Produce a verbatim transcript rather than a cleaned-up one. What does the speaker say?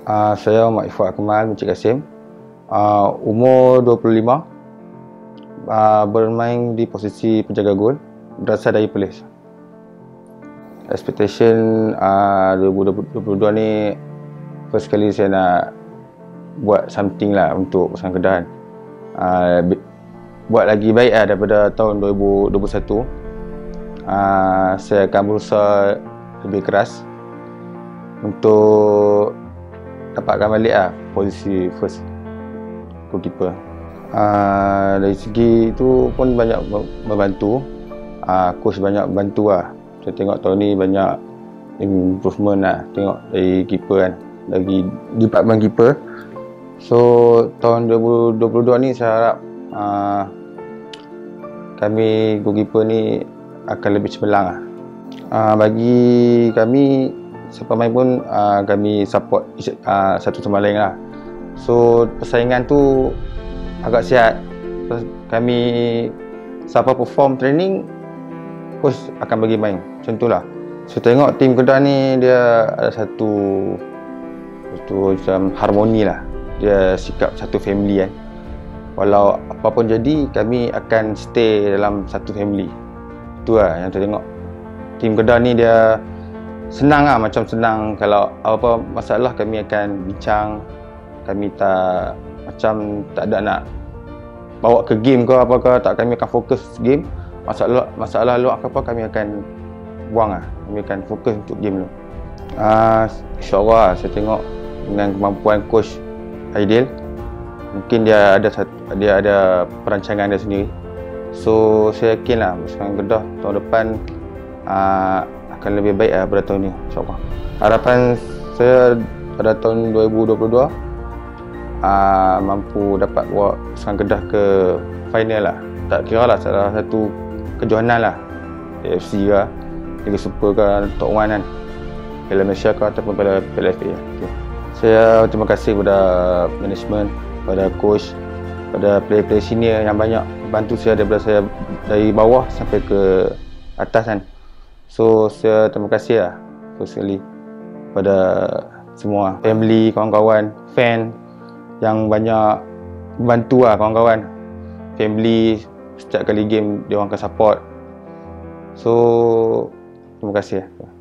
Uh, saya Muhammad Ifat Kamal Encik Kasim. Uh, umur dua puluh lima. Uh, bermain di posisi penjaga gol, berasal dari Perlis. Expectation uh, dua ribu dua puluh dua ni, first kali saya nak buat something lah untuk Persatuan Kedah. Uh, buat lagi baik lah daripada tahun dua ribu dua puluh satu. Uh, saya akan berusaha lebih keras untuk dapatkan balik lah posisi first goalkeeper. Uh, dari segi itu pun banyak membantu. Uh, coach banyak bantu lah. Saya tengok tahun ni banyak improvement lah. Tengok dari keeper kan, dari department keeper. So tahun dua ribu dua puluh dua ni saya harap uh, kami goalkeeper ni akan lebih cemerlang lah. Uh, bagi kami sepemain pun uh, kami support uh, satu sama lain lah. So persaingan tu agak sihat. Kami siapa perform training, coach akan bagi main. Macam tu lah. So tengok tim Kedah ni dia ada satu satu macam harmoni lah. Dia sikap satu family kan. Walau apa pun jadi, kami akan stay dalam satu family. Itu lah yang saya tengok. Tim Kedah ni dia senang lah, macam senang. Kalau apa-apa masalah kami akan bincang. Kami tak macam tak ada nak bawa ke game ke apa ke, tak, kami akan fokus game. Masalah masalah luar ke apa kami akan buang lah. Kami akan fokus untuk game tu. Uh, InsyaAllah saya tengok dengan kemampuan coach Aidil, mungkin dia ada dia ada perancangan dia sendiri. So saya yakin lah Persatuan Kedah tahun depan uh, akan lebih baik lah pada tahun ni, insyaAllah. Harapan saya pada tahun dua ribu dua puluh dua uh, mampu dapat bawa Persatuan Kedah ke final lah. Tak kira lah salah satu kejohanan lah, A F C ke, Liga Super ke, Top One kan, Piala Malaysia ke, ataupun pada Piala F A. Okay. Saya terima kasih kepada management, pada coach, pada player-player senior yang banyak bantu saya daripada saya dari bawah sampai ke atas kan. So saya terima kasih lah firstly pada semua family, kawan-kawan, fan yang banyak bantu lah. Kawan-kawan, family, setiap kali game dia orang akan support. So terima kasih.